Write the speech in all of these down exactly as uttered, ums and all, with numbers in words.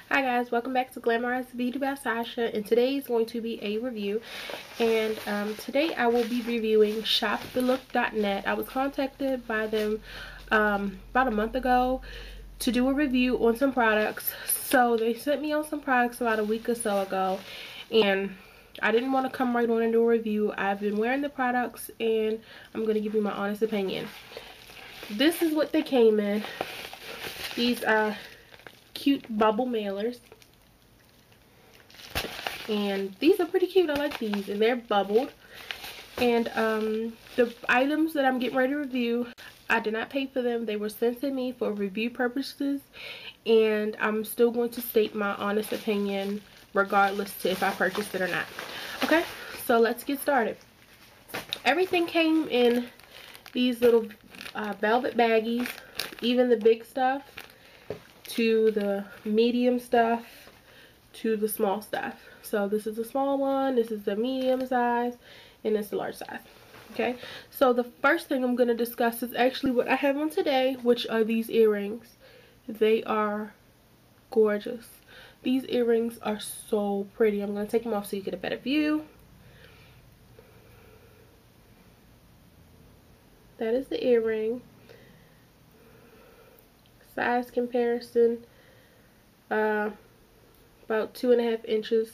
Hi guys, welcome back to Glamorized Beauty by Sasha, and today is going to be a review. And um, today I will be reviewing shop the look dot net. I was contacted by them um, about a month ago to do a review on some products. So they sent me on some products about a week or so ago, and I didn't want to come right on and do a review. I've been wearing the products and I'm going to give you my honest opinion. This is what they came in. These are cute bubble mailers, and these are pretty cute. I like these, and they're bubbled. And um the items that I'm getting ready to review, I did not pay for them. They were sent to me for review purposes, and I'm still going to state my honest opinion regardless to if I purchased it or not. Okay, so let's get started. Everything came in these little uh, velvet baggies, even the big stuff to the medium stuff to the small stuff. So this is the small one, this is the medium size, and it's the large size. Okay, so the first thing I'm going to discuss is actually what I have on today, which are these earrings. They are gorgeous. These earrings are so pretty. I'm going to take them off so you get a better view. That is the earring. Size comparison, uh, about two and a half inches.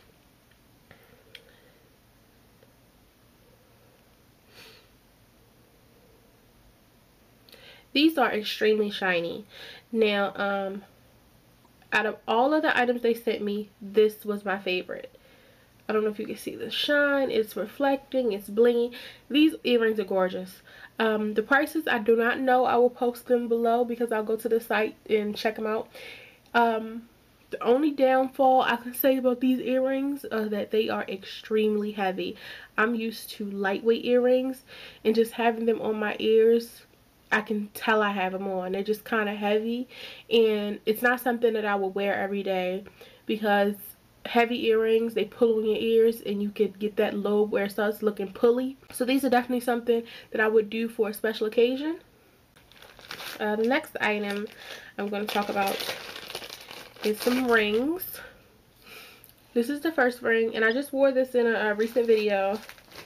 These are extremely shiny. Now, um, out of all of the items they sent me, this was my favorite. I don't know if you can see the shine. It's reflecting. It's blingy. These earrings are gorgeous. Um, the prices I do not know. I will post them below because I'll go to the site and check them out. Um, the only downfall I can say about these earrings is that they are extremely heavy. I'm used to lightweight earrings, and just having them on my ears, I can tell I have them on. They're just kind of heavy, and it's not something that I will wear every day because heavy earrings, they pull on your ears and you could get that lobe where it starts looking pulley. So these are definitely something that I would do for a special occasion. Uh, the next item I'm going to talk about is some rings. This is the first ring, and I just wore this in a, a recent video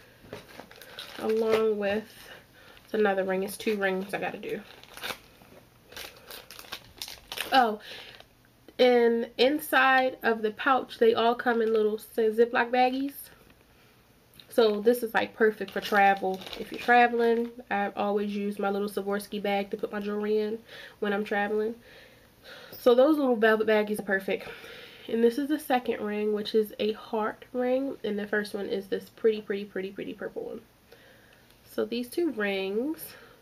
along with it's another ring. It's two rings I gotta do. Oh, and inside of the pouch, they all come in little Ziploc baggies. So this is like perfect for travel. If you're traveling, I always use my little Swarovski bag to put my jewelry in when I'm traveling. So those little velvet baggies are perfect. And this is the second ring, which is a heart ring, and the first one is this pretty, pretty, pretty, pretty purple one. So these two rings.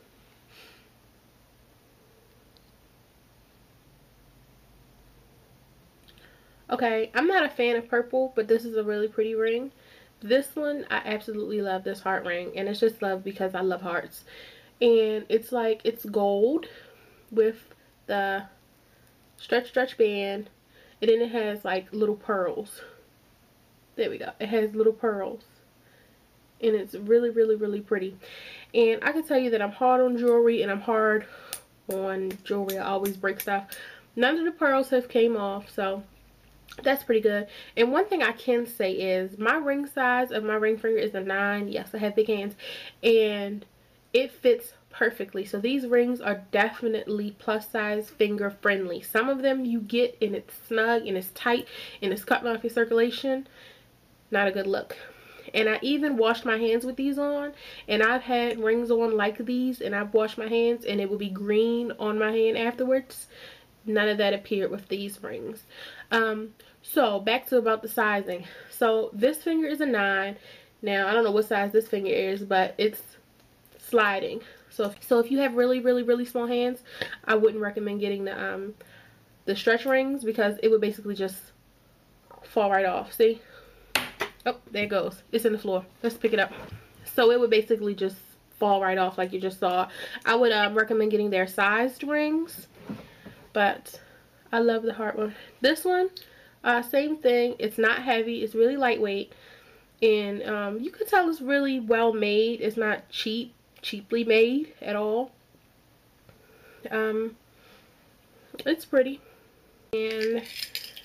Okay, I'm not a fan of purple, but this is a really pretty ring. This one, I absolutely love this heart ring, and it's just love because I love hearts. And it's like, it's gold with the stretch stretch band, and then it has like little pearls. There we go. It has little pearls, and it's really, really, really pretty. And I can tell you that I'm hard on jewelry, and I'm hard on jewelry. I always break stuff. None of the pearls have came off, so that's pretty good. And one thing I can say is my ring size of my ring finger is a nine. Yes, I have big hands, and it fits perfectly. So these rings are definitely plus size finger friendly. Some of them you get and it's snug and it's tight and it's cutting off your circulation. Not a good look. And I even washed my hands with these on, and I've had rings on like these, and I've washed my hands and it will be green on my hand afterwards. None of that appeared with these rings. Um, so back to about the sizing. So this finger is a nine. Now I don't know what size this finger is, but it's sliding. So if, so if you have really, really, really small hands, I wouldn't recommend getting the um the stretch rings because it would basically just fall right off. See? Oh, there it goes. It's in the floor. Let's pick it up. So it would basically just fall right off like you just saw. I would um, recommend getting their sized rings, but I love the heart one. This one, uh, same thing. It's not heavy. It's really lightweight, and um, you can tell it's really well made. It's not cheap, cheaply made at all. Um, it's pretty. And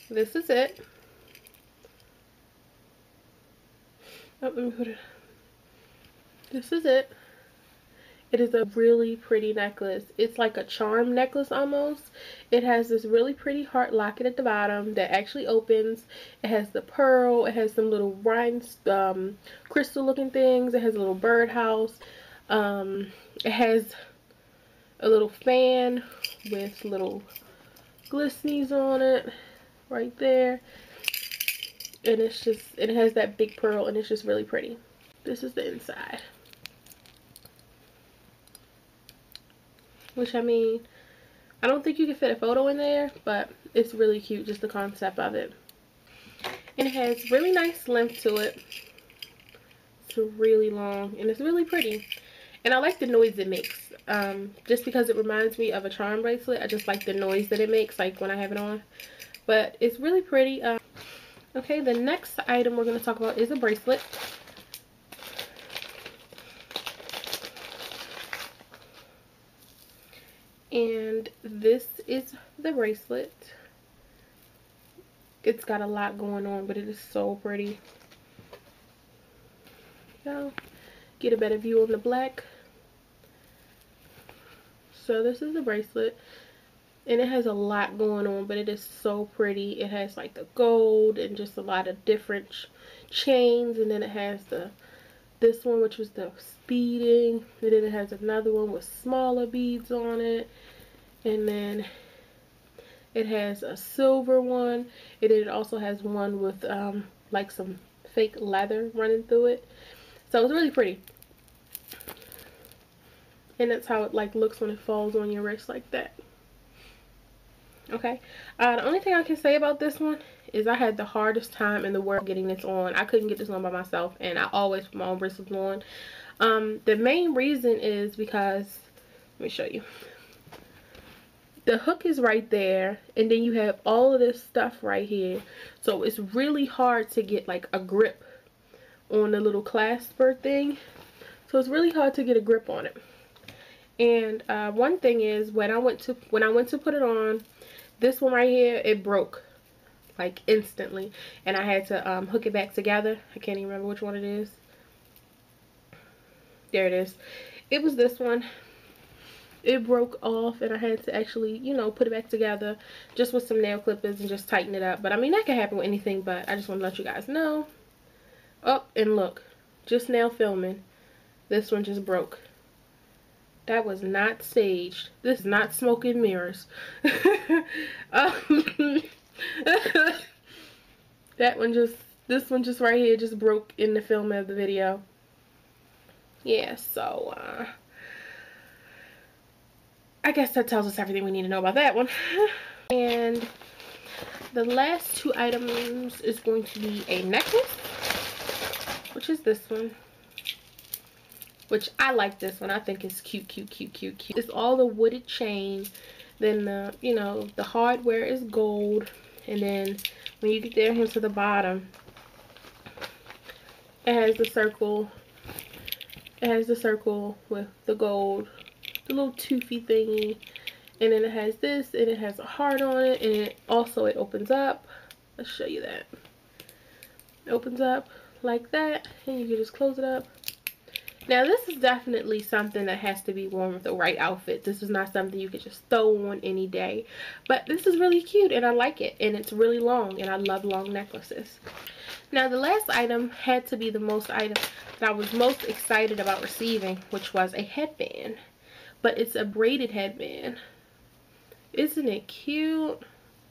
this is it. Oh, let me put it. This is it. It is a really pretty necklace. It's like a charm necklace almost. It has this really pretty heart locket at the bottom that actually opens. It has the pearl. It has some little rhine um, crystal looking things. It has a little birdhouse. Um, it has a little fan with little glistenies on it right there. And it's just, it has that big pearl and it's just really pretty. This is the inside. Which, I mean, I don't think you can fit a photo in there, but it's really cute, just the concept of it. And it has really nice length to it. It's really long and it's really pretty. And I like the noise it makes. Um, just because it reminds me of a charm bracelet. I just like the noise that it makes, like when I have it on. But it's really pretty. Um, okay, the next item we're going to talk about is a bracelet. And this is the bracelet. It's got a lot going on, but it is so pretty. So, get a better view on the black. So this is the bracelet. And it has a lot going on, but it is so pretty. It has like the gold and just a lot of different ch chains. And then it has the this one, which was the speeding. And then it has another one with smaller beads on it. And then it has a silver one. And then it also has one with um, like some fake leather running through it. So it's really pretty. And that's how it like looks when it falls on your wrist like that. Okay, uh, the only thing I can say about this one is I had the hardest time in the world getting this on. I couldn't get this on by myself, and I always put my own bracelets on. Um, the main reason is because, let me show you. The hook is right there, and then you have all of this stuff right here. So it's really hard to get like a grip on the little clasper thing. So it's really hard to get a grip on it. And uh, one thing is when I went to when I went to put it on, this one right here, it broke like instantly, and I had to um, hook it back together. I can't even remember which one it is. There it is. It was this one. It broke off, and I had to actually, you know, put it back together just with some nail clippers and just tighten it up. But I mean, that can happen with anything, but I just want to let you guys know. Oh, and look, just now filming, this one just broke. That was not staged. This is not smoke and mirrors. um, that one just, this one just right here just broke in the film of the video. Yeah, so, uh, I guess that tells us everything we need to know about that one. And the last two items is going to be a necklace, which is this one. Which I like this one. I think it's cute, cute, cute, cute, cute. It's all the wooded chain. Then the, you know, the hardware is gold. And then when you get down here to the bottom, it has the circle. It has the circle with the gold, the little toothy thingy. And then it has this, and it has a heart on it. And it also, it opens up. Let's show you that. It opens up like that. And you can just close it up. Now, this is definitely something that has to be worn with the right outfit. This is not something you could just throw on any day. But this is really cute, and I like it. And it's really long, and I love long necklaces. Now, the last item had to be the most item that I was most excited about receiving, which was a headband. But it's a braided headband. Isn't it cute?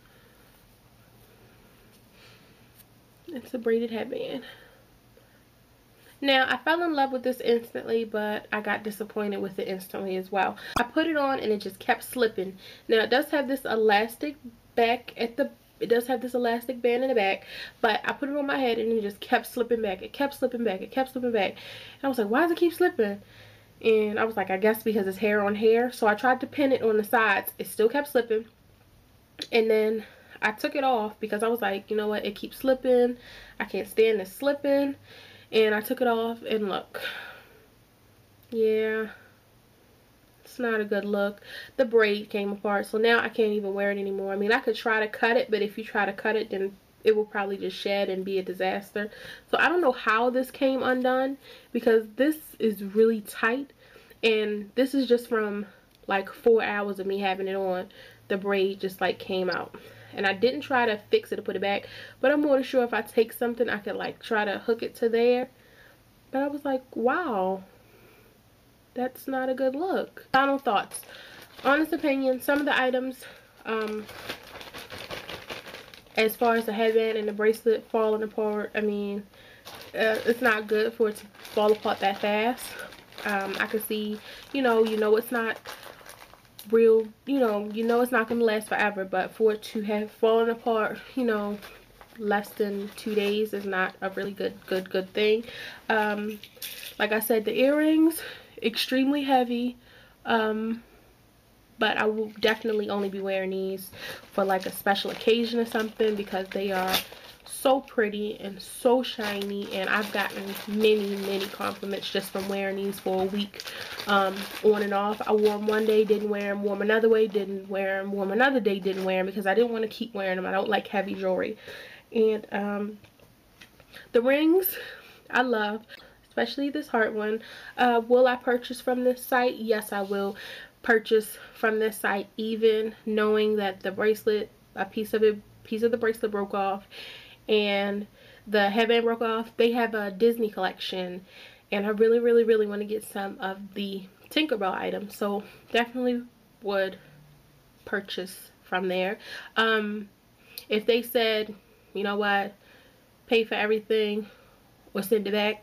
It's a braided headband. Now, I fell in love with this instantly, but I got disappointed with it instantly as well. I put it on and it just kept slipping. Now, it does have this elastic back at the, it does have this elastic band in the back, but I put it on my head and it just kept slipping back. It kept slipping back. It kept slipping back. And I was like, why does it keep slipping? And I was like, I guess because it's hair on hair. So I tried to pin it on the sides. It still kept slipping. And then I took it off because I was like, you know what? It keeps slipping. I can't stand this slipping. And I took it off and look, yeah, It's not a good look. The braid came apart, so now I can't even wear it anymore. I mean, I could try to cut it, but if you try to cut it, then it will probably just shed and be a disaster. So I don't know how this came undone, because this is really tight, and this is just from like four hours of me having it on. The braid just like came out, and I didn't try to fix it or put it back, but I'm more than sure if I take something I could like try to hook it to there. But I was like, wow, that's not a good look. Final thoughts. Honest opinion, some of the items, um, as far as the headband and the bracelet falling apart, I mean, uh, it's not good for it to fall apart that fast. Um, I could see, you know, you know it's not real, you know, you know it's not going to last forever, but for it to have fallen apart, you know, less than two days is not a really good, good, good thing. Um, like I said, the earrings, extremely heavy. Um, but I will definitely only be wearing these for like a special occasion or something, because they are so pretty and so shiny, and I've gotten many many compliments just from wearing these for a week, um, on and off. I wore them one day, didn't wear them, wore them another way, didn't wear them, wore them another day, didn't wear them, because I didn't want to keep wearing them. I don't like heavy jewelry. And um, the rings I love, especially this heart one. Uh, will I purchase from this site? Yes, I will purchase from this site, even knowing that the bracelet, a piece of it, piece of the bracelet broke off, and the headband broke off. They have a Disney collection, and I really, really, really want to get some of the Tinkerbell items, so definitely would purchase from there. Um, if they said, you know what, pay for everything or send it back,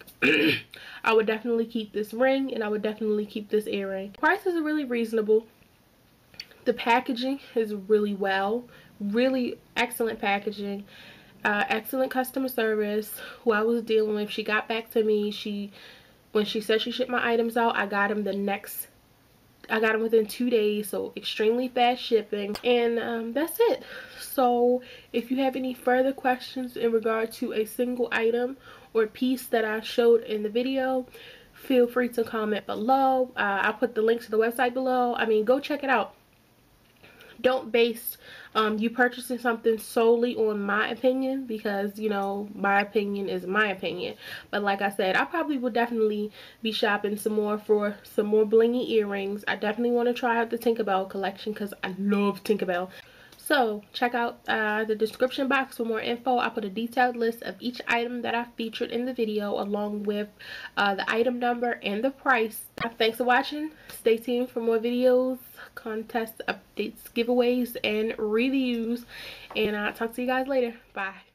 I would definitely keep this ring, and I would definitely keep this earring. Prices are really reasonable. The packaging is really well, really excellent packaging, uh, excellent customer service. Who I was dealing with, she got back to me. She, when she said she shipped my items out, I got them the next, I got them within two days, so extremely fast shipping. And um, that's it. So if you have any further questions in regard to a single item or piece that I showed in the video, feel free to comment below. uh, I'll put the link to the website below. I mean, go check it out. Don't base um, you purchasing something solely on my opinion, because, you know, my opinion is my opinion. But like I said, I probably will definitely be shopping some more for some more blingy earrings. I definitely want to try out the Tinkerbell collection, because I love Tinkerbell. So check out uh, the description box for more info. I put a detailed list of each item that I featured in the video, along with uh, the item number and the price. Thanks for watching. Stay tuned for more videos, contests, updates, giveaways, and reviews. And I'll talk to you guys later. Bye.